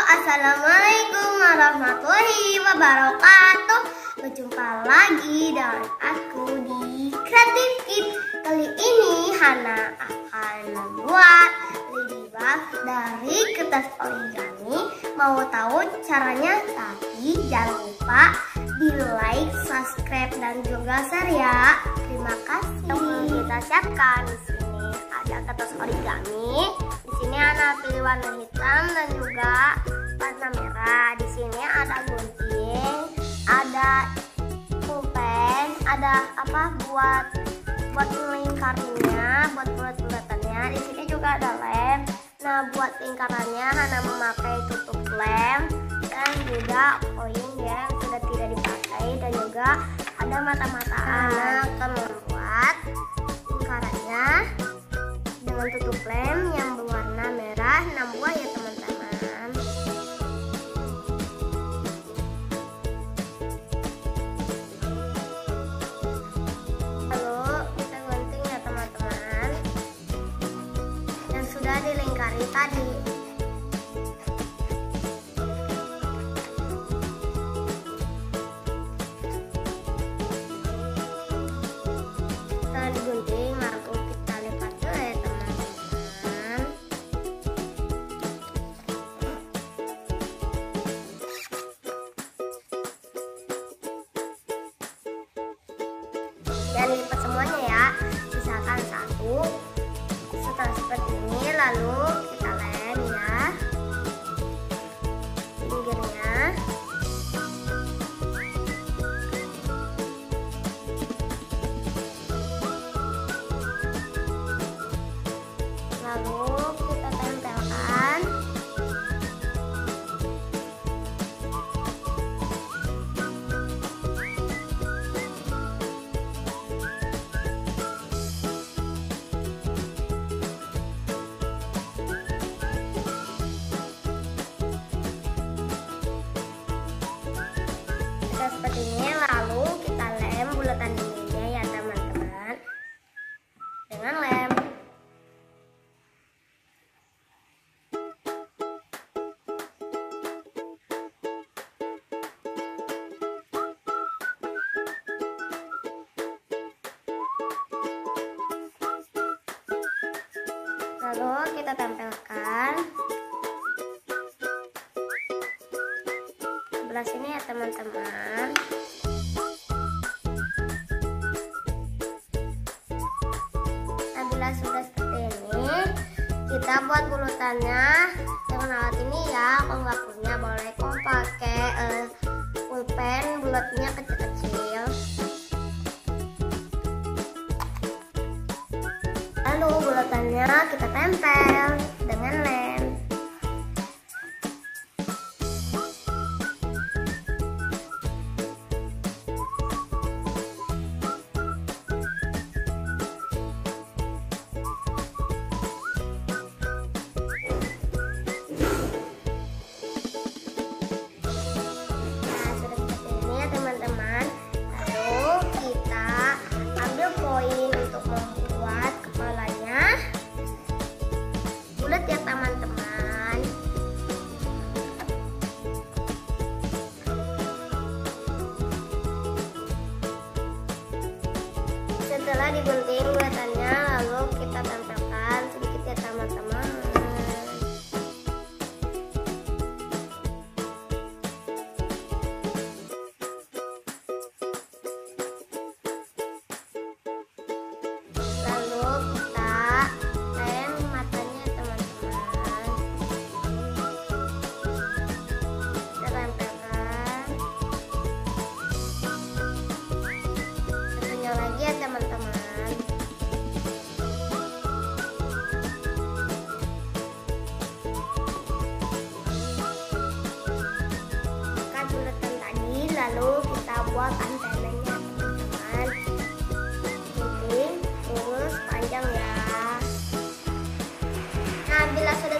Assalamualaikum warahmatullahi wabarakatuh. Berjumpa lagi dengan aku di Kreatif Kids. Kali ini Hana akan membuat ladybug dari kertas origami. Mau tahu caranya? Tapi jangan lupa di like, subscribe, dan juga share ya. Terima kasih. Yang kita siapkan di sini ada kertas origami. Di sini Hana pilih warna hitam dan juga warna merah. Di sini ada gunting, ada pulpen, ada buat melingkarinya, buat bulat-bulatannya. Di sini juga ada lem. Nah, buat lingkarannya Hana memakai tutup lem dan juga koin yang sudah tidak dipakai, dan juga ada mata-mata. Hana akan membuat lingkarannya dengan tutup lem yang berwarna merah 6 buah ya teman-teman. Lalu kita gunting ya teman-teman yang sudah dilingkari tadi. Setelah digunting lalu kita lipat dulu ya teman-teman. Jangan lipat semuanya ya, sisakan satu. Setelah seperti ini lalu kita lem ya pinggirnya. Lalu kita tempelkan. Seperti ini, lalu kita lem bulatan ininya ya teman-teman dengan lem. Lalu kita tempelkan sebelah sini ya teman-teman. Nah, bila sudah seperti ini, kita buat bulutannya dengan alat ini ya. Kalau nggak punya boleh kok pakai pulpen bulatnya kecil-kecil. Lalu bulatannya kita tempel dengan lem. Setelah digunting bulatannya, lalu kita tempelkan sedikit ya teman-teman. Lalu kita lem matanya teman-teman. Kita tempelkan satunya lagi ya teman-teman. Bukan bulatan tadi, lalu kita buat antenanya teman-teman. Gunting lurus panjang ya. Nah, bila sudah